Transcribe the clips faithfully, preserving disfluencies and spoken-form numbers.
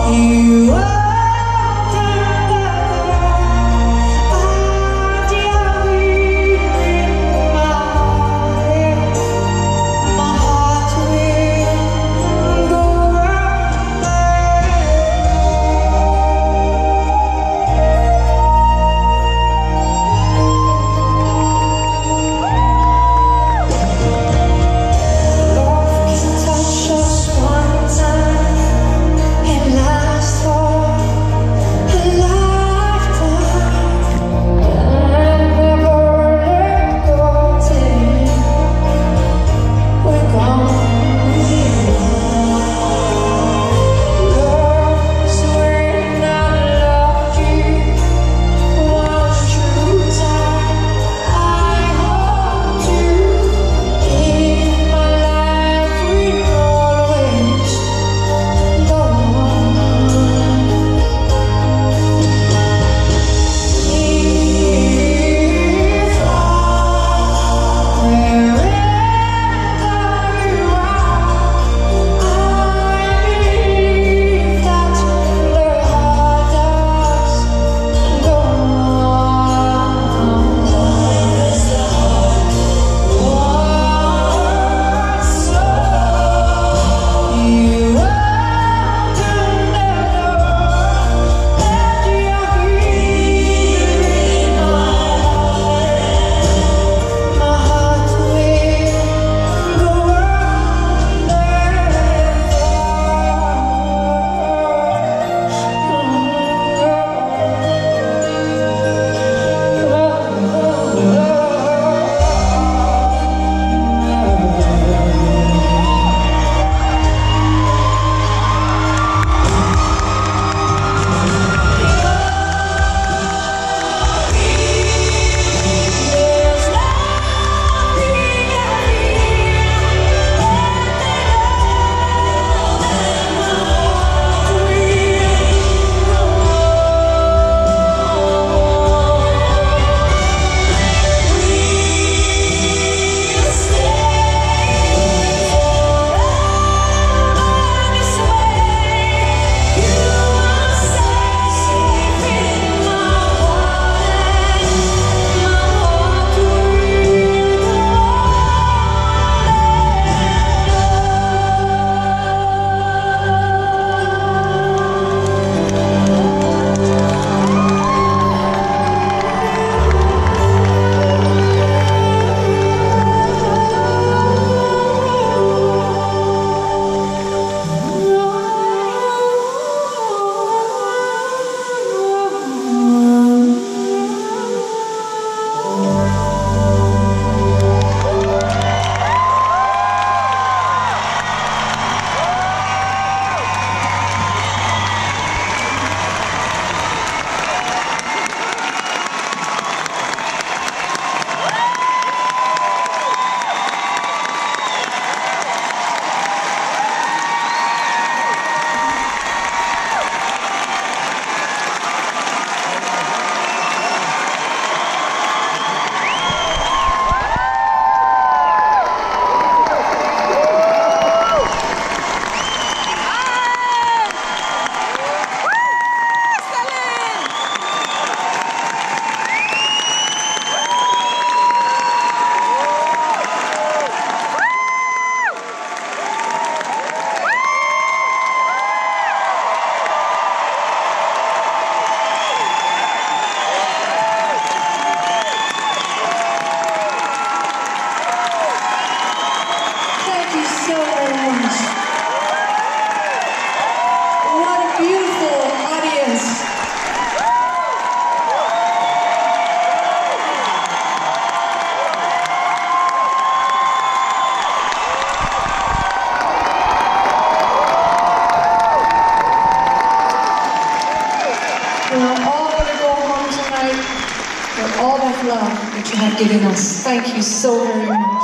Giving us. Thank you so very much.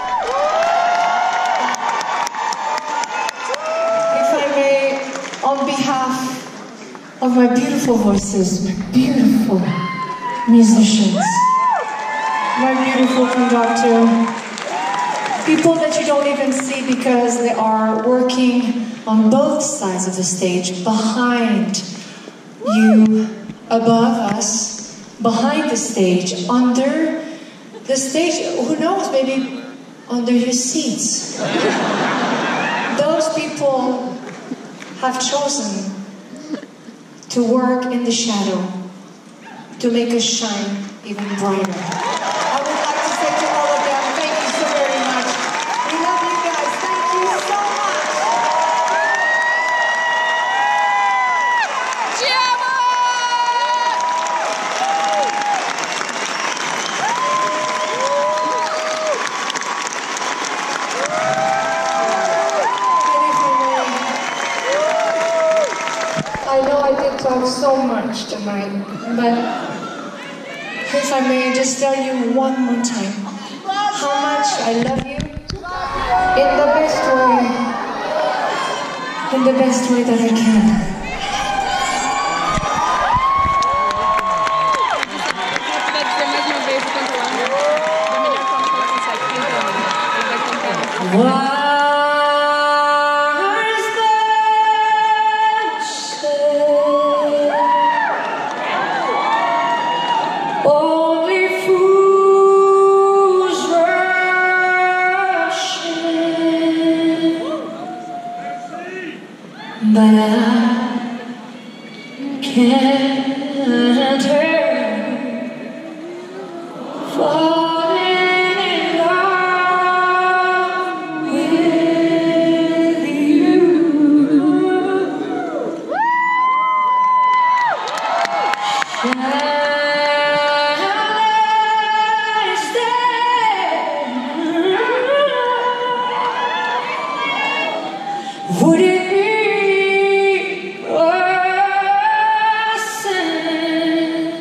If I may, on behalf of my beautiful voices, my beautiful musicians, my beautiful conductor, People that you don't even see because they are working on both sides of the stage, behind you, above us, behind the stage, under the stage, who knows, maybe under your seats. Those people have chosen to work in the shadow, to make us shine even brighter. I would like to say to all of them, thank you so very much. We love you guys. Thank you so much. I know I did talk so much tonight, but if I may just tell you one more time how much I love you in the best way, in the best way that I can. Wow. Only fools rushing, but I can't help falling in love with you. Would it be a sin?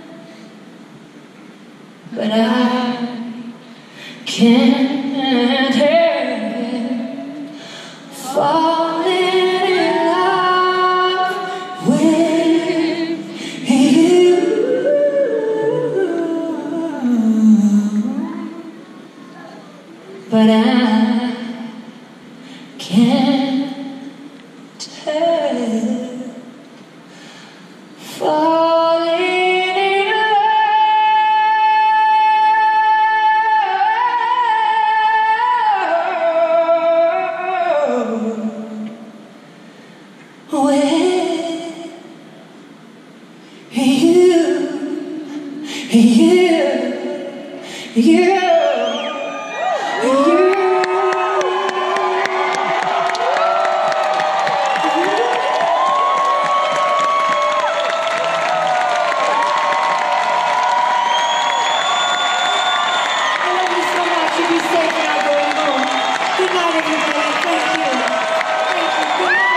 But I can't help falling in love with you. But I can't help falling in love with you, you, you, you. Good night, everybody. Thank you. Thank you. Good night.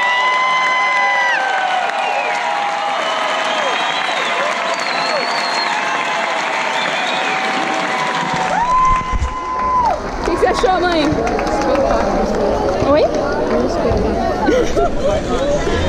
O que você achou, mãe? Oi?